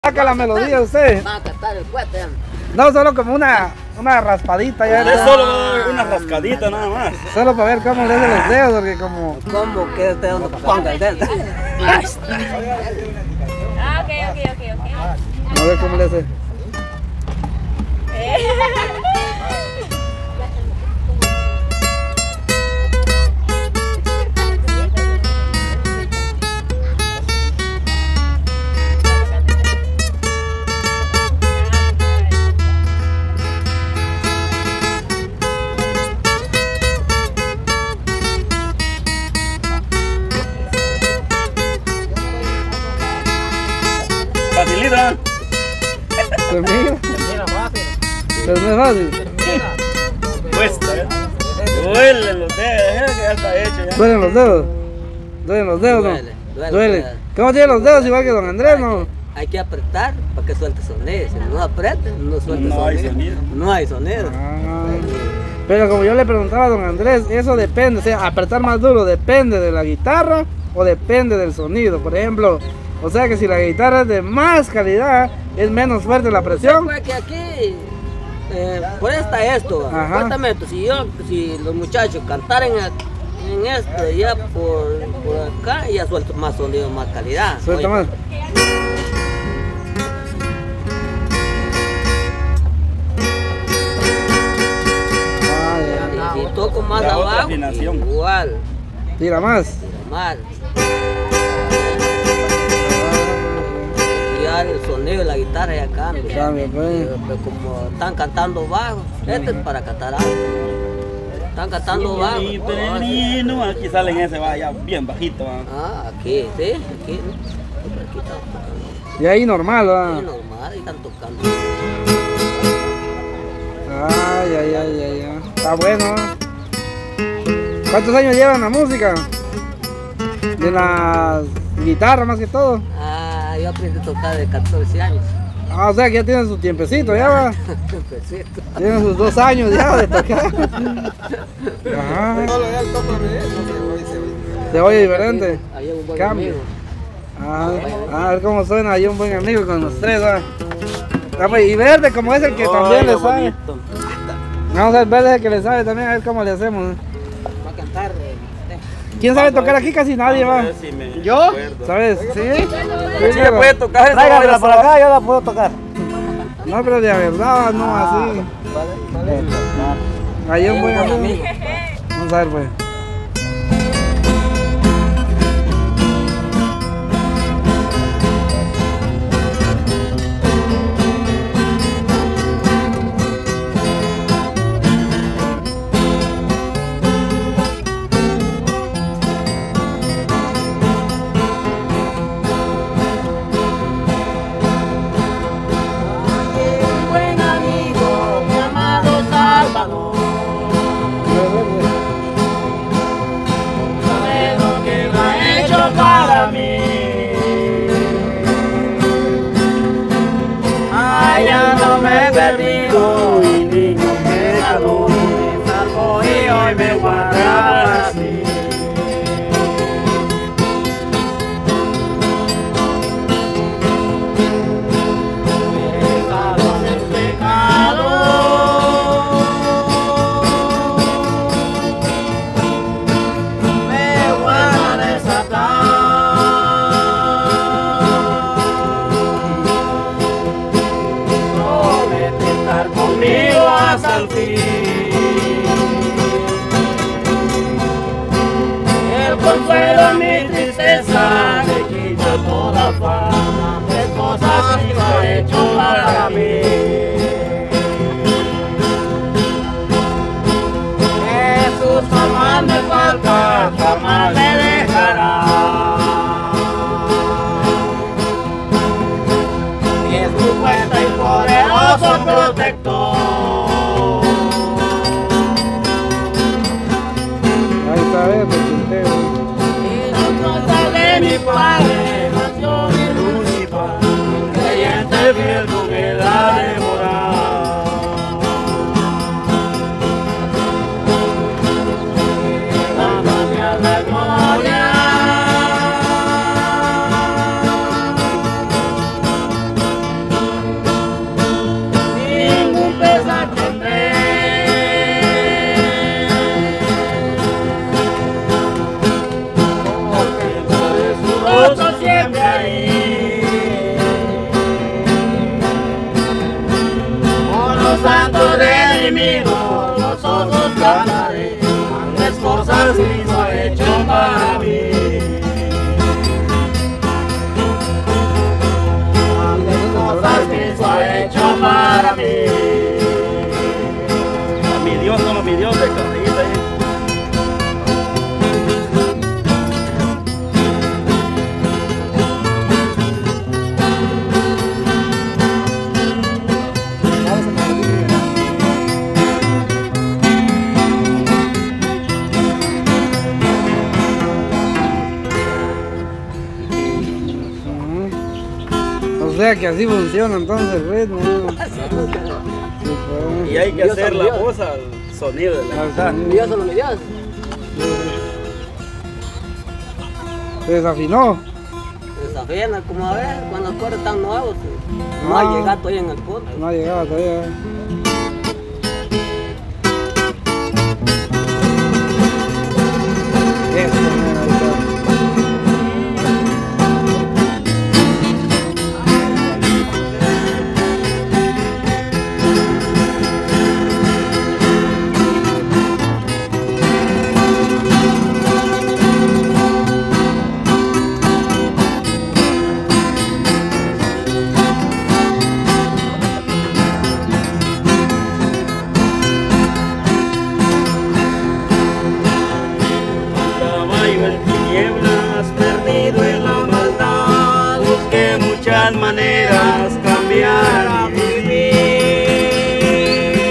Saca la melodía usted. Va a cantar el cuete. No, solo como una raspadita. Ya Es solo una rascadita nada más. Solo para ver cómo le hacen los dedos, porque como... ¿Cómo que usted donde ponga el dedo? Ah, ok. A ver cómo le hace. Facilita. ¿Se mira? Pero no es fácil. Cuesta, duelen los dedos, que ya está hecho ya. ¿Duelen los dedos? ¿Duelen los dedos, no? Duele. ¿Cómo tiene los dedos igual que don Andrés, no? Hay que apretar para que suelte sonido. Si no aprieta, no suelte No hay sonido. sonido. No hay sonido. Ah, pero como yo le preguntaba a don Andrés, eso depende, o sea, apretar más duro depende de la guitarra o depende del sonido. Por ejemplo, o sea que si la guitarra es de más calidad, es menos fuerte la presión. Pues que aquí, por esta esto, Ajá. supuestamente, si los muchachos cantaran en esto, ya por acá, ya suelto más sonido, más calidad. Suelta más. Y si toco más La otra abajo, afinación. igual, Tira más. mal. Ya el sonido de la guitarra ya cambia. Cambia, pues. Pero como están cantando bajo, este es para cantar alto. Están cantando bajo. Y peregrino, aquí salen ese vaya bien bajito. ¿Va? Ah, aquí, sí, aquí. Aquí están tocando. Y ahí normal, Sí, ¿va? normal, ahí están tocando. Ay. Está bueno, ¿va? ¿Cuántos años llevan la música? De la guitarra más que todo. Ah, yo aprendí a tocar de 14 años. Ah, o sea que ya tienen su tiempecito, ya va. Perfecto. Tienen sus 2 años ya de tocar. Ajá. Se oye diferente. Había un buen Cambio. amigo. A ver cómo suena ahí un buen amigo con los tres, ¿va? Ah, pues, y Verde como es el que también le sabe. bonito. Vamos a ver Verde es el que le sabe también, a ver cómo le hacemos. Va a cantar. ¿Quién sabe tocar aquí? Casi nadie, Vamos a va. ver si me ¿Yo? acuerdo. ¿Sabes? ¿Sí? Sí, me puede tocar esa Tráigamela vaina, por acá, yo la puedo tocar. No, pero de verdad, no así. Ahí un buen amigo. Vamos a ver, pues. Buen amigo, mi amado Salvador. Sabe lo que me ha hecho para mí. Ay, ya no me he perdido y niño pecador me salvó y hoy me guarda así. Pecado en el pecado. Me guarda de Satán. Promete estar conmigo hasta el fin. El consuelo en mi tristeza me quita toda fama, tres cosas que ha hecho para mí. Jesús jamás me falta, jamás me dejará. Y es tu fuerte y poderoso protector. Ahí está, Verde, Quintero. Y no sale mi padre, nació mi Lucifer, creyente fiel con él ha de morar. Dándome a la gloria. sea que así funciona entonces el ritmo. Y hay que hacer la voz al sonido de la guitarra. Dios solo me dio. Se desafinó. Desafina, como a ver, cuando los coros están nuevos, no ha llegado todavía en el punto. No ha llegado todavía. Eso, mira, ahí está. Maneras cambiar y vivir,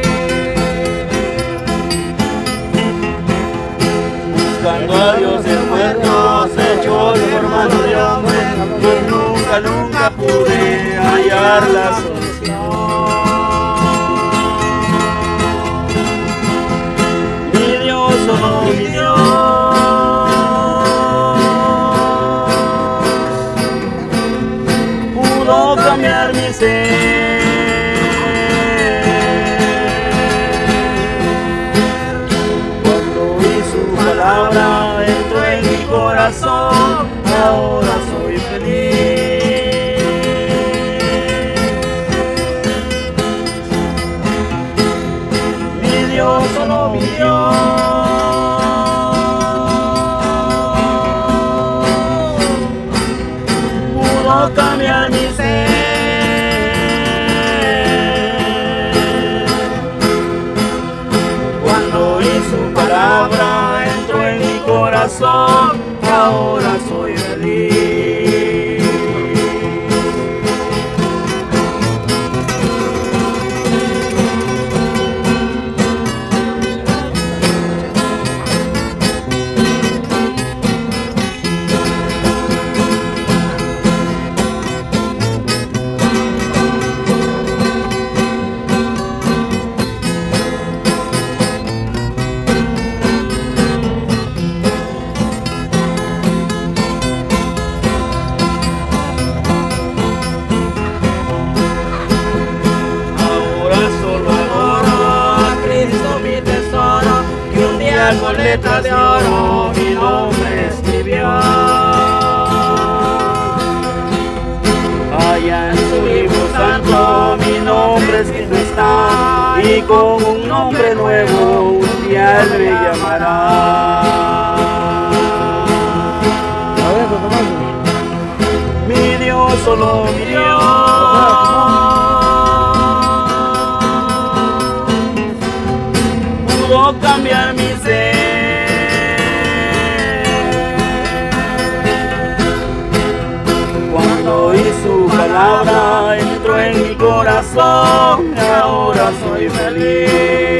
buscando a Dios en muertos hechos por mano de hombre, pues nunca pude hallar la solución. Mi Dios, solo mi Dios, cambiar mi ser. Cuando oí su palabra entró en mi corazón, ahora soy feliz. Mi Dios, solo mi Dios, pudo cambiar mi ser. Entró en mi corazón, ahora soy feliz. Con letras de oro mi nombre escribió. Allá en su libro santo mi nombre escrito está, y con un nombre nuevo un día él me llamará. Mi Dios, solo mi Dios, pudo cambiar mi ser. Cuando oí su palabra entró en mi corazón, ahora soy feliz.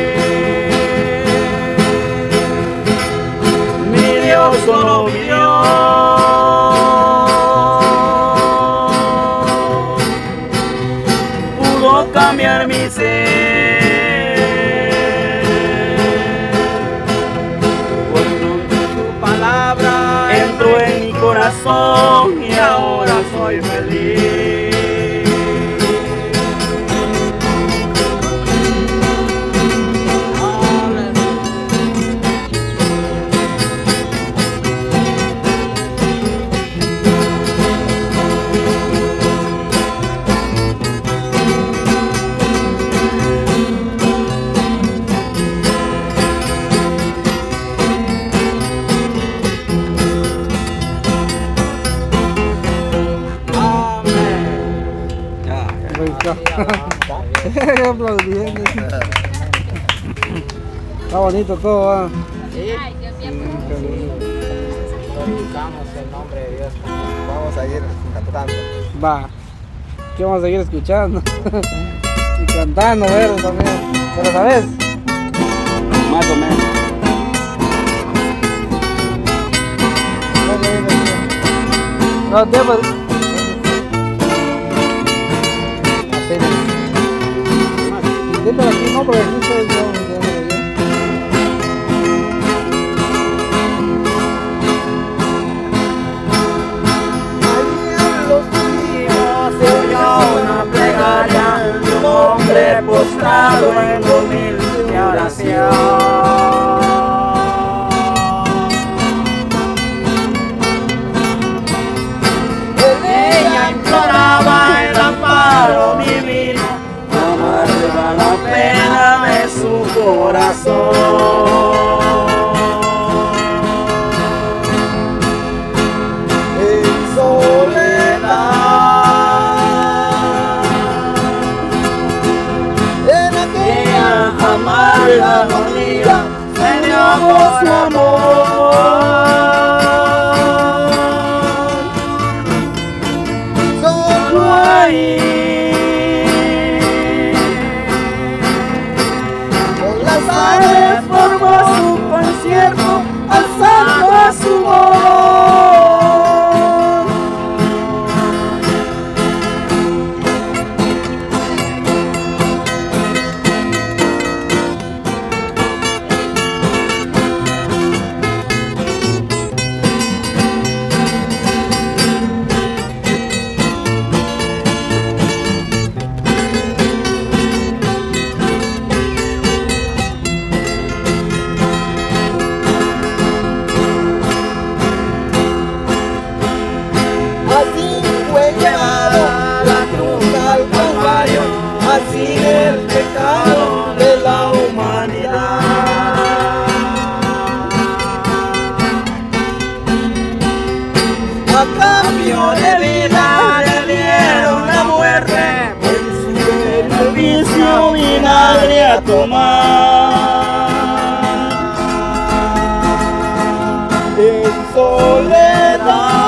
Mi Dios, solo mi Dios, pudo cambiar mi ser. Entró en mi corazón y ahora soy feliz. Aplaudiendo. Está bonito todo, ¿va? Sí. Glorificamos el nombre de Dios. Vamos a ir cantando. Va. ¿Qué vamos a seguir escuchando? Y cantando, ¿verdad? También. ¿Pero sabes? Más o menos. No, por aquí estoy yo. Una plegaria de un hombre postrado en humilde oración. En ella imploraba el amparo divino, amarga la pena de su corazón. En soledad, amarga agonía, se dio por su amor. Solo ahí, con las aves formó su concierto, alzando a su voz. Así el pecado de la humanidad. A cambio de vida le dieron la muerte, por su vicio vinagre a tomar. En soledad,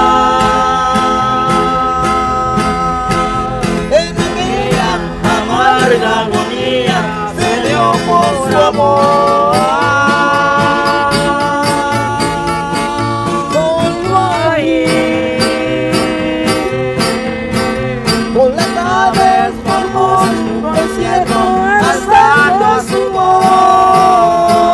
la agonía se dio por su amor. Solo ahí, con las aves formó su concierto, alzando su voz.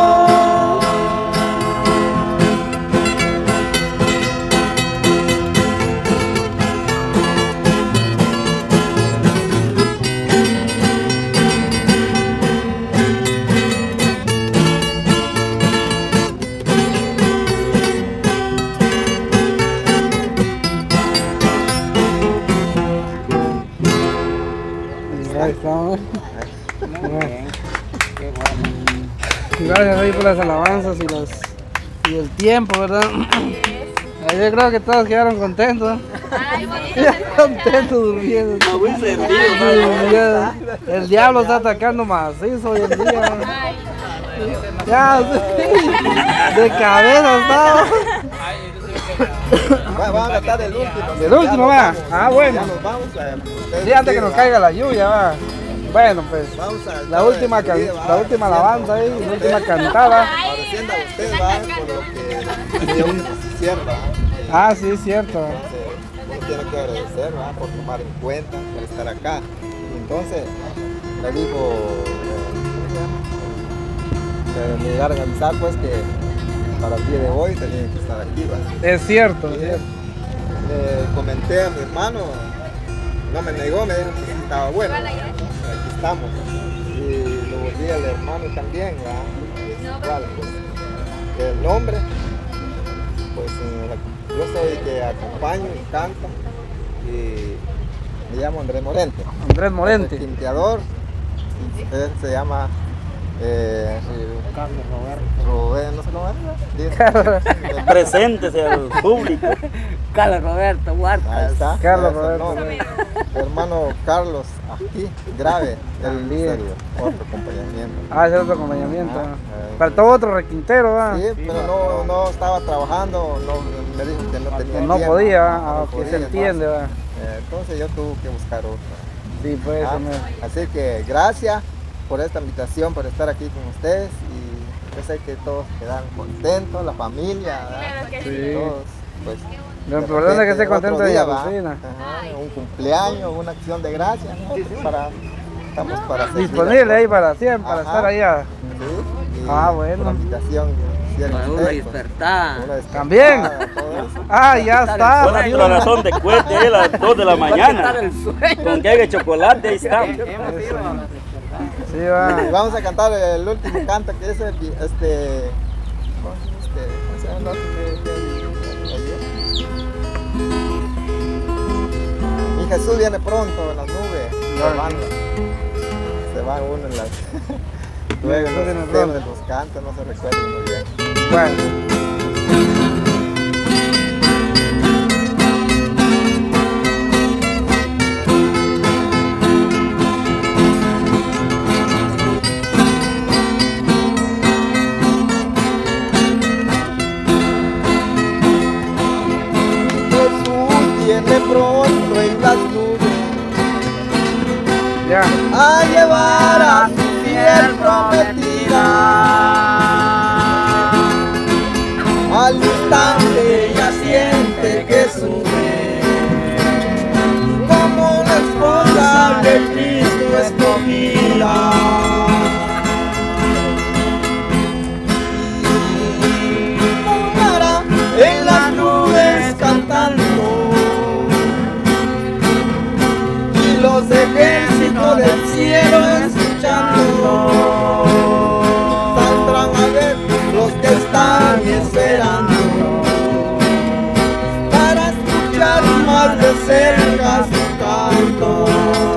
Ahí estamos. Muy bien, qué bueno. Gracias ahí por las alabanzas y el tiempo, ¿verdad? Yo creo que todos quedaron contentos. Quedaron contentos durmiendo. El diablo está atacando macizo hoy en día. Ya, de cabeza está. Vamos a tratar del último. Del último va. Ah, bueno. Ya nos vamos Sí, antes que nos caiga la lluvia va. Bueno, pues vamos a la última alabanza ahí, la última cantada. agradeciendo a usted, va, por lo que Dios cierra. Ah, sí, es cierto. Uno tiene que agradecer, va, por tomar en cuenta, por estar acá. Entonces, le dijo Miguel Organizar, pues, que para el día de hoy tenía que estar aquí, va. Es cierto, es Y cierto. le comenté a mi hermano, no me negó, me dijo que sí estaba bueno. Aquí estamos. Y lo volví al hermano también, ¿verdad? Igual, pues, el nombre, pues yo soy que acompaño y canto y me llamo Andrés Morente. Andrés Morente. Soy tinteador, él se llama Carlos Roberto. no sé cómo es, Preséntese al público. Carlos Roberto Huerta. ahí está. Carlos ese es el Roberto. nombre. Hermano Carlos, aquí, grave, También. en serio, otro acompañamiento. Ah, ese es otro acompañamiento. Ah, Faltó otro requintero, ¿va? Sí, pero no estaba trabajando, me dijo que no tenía No tiempo. podía, No que podía, se entiende, ¿va? entonces yo tuve que buscar otro. Sí, pues, Ah, hombre. así que gracias por esta invitación, por estar aquí con ustedes y yo sé que todos quedan contentos, la familia, ¿verdad? Sí. Todos, pues, Lo de importante es que esté repente, contento otro de día, la ¿va? cocina. Ajá, un cumpleaños, una acción de gracias, ¿no? estamos para seguir. Disponible ahí para siempre, para Ajá. estar allá. Sí, y Bueno. por la invitación que hicieron Para una ustedes, pues, despertar. una despertada, También. todo eso. Ah, ya está. Con el corazón de cohete ahí a las 2 de la mañana. el sueño. Con que de chocolate, ahí está. Sí, Y va. vamos a cantar el último canto que es el, ¿cómo se llama el otro que ayer? Mi Jesús viene pronto en las nubes, se va uno en las luego Jesús viene los pronto. temas de los cantos, no se recuerdan muy bien. Bueno. Jesús viene pronto en las nubes Ya. a llevar a su fiel prometida. Al instante ella siente que sube como la esposa de Cristo escogida. Y volará en las nubes cantando, y los ejércitos del cielo escuchando. Saldrán a ver los que están esperando para escuchar más de cerca su canto.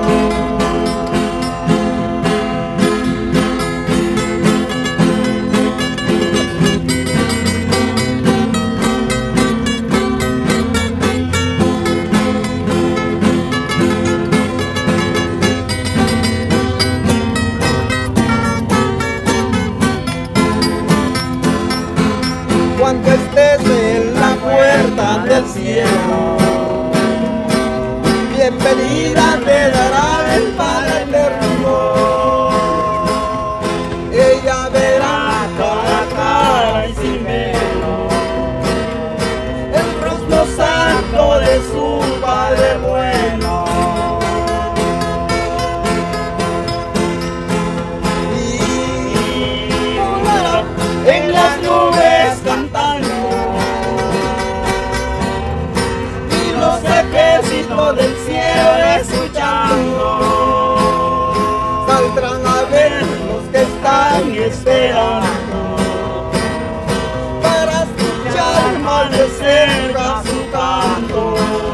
Cuando estés en la puerta del cielo, bienvenida te dará el Padre eterno. Ella verá cara a cara y sin velo el rostro santo de su Padre bueno. Y volará en las nubes cantando, y los ejércitos del cielo escuchando. Saldrán a ver los que están esperando para escuchar más de cerca su canto.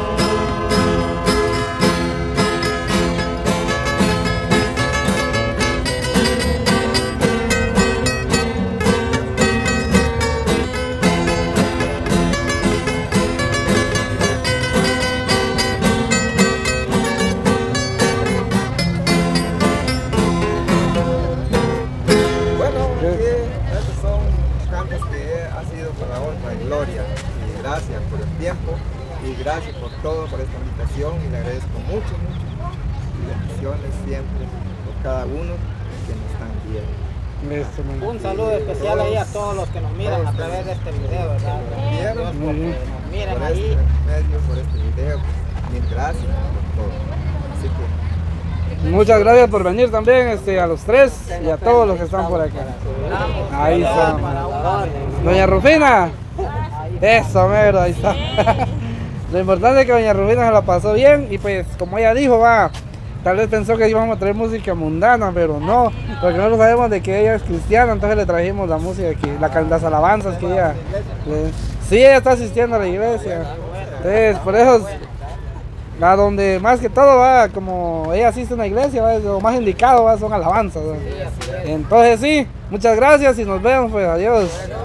Bueno, estos son cantos que ha sido para honra y gloria. Y gracias por el tiempo y gracias por todo, por esta invitación. Y le agradezco mucho, mucho. Y bendiciones siempre por cada uno que nos están viendo. Un saludo especial ahí a todos los que nos miran a través de este video, ¿verdad? Dios porque nos miren Por ahí. este medio, por este video. Mil gracias por todo. Así que Muchas gracias por venir también a los tres y a todos los que están por acá. Ahí está. Doña Rufina. Eso, mero, ahí está. Lo importante es que doña Rufina se la pasó bien y pues como ella dijo, va, tal vez pensó que íbamos a traer música mundana, pero no, porque nosotros sabemos de que ella es cristiana, entonces le trajimos la música, las alabanzas que ella... Sí, ella está asistiendo a la iglesia. Entonces, por eso... A donde más que todo va, como ella asiste a una iglesia, va, lo más indicado va, son alabanzas. ¿Va? Entonces sí, muchas gracias y nos vemos, pues adiós.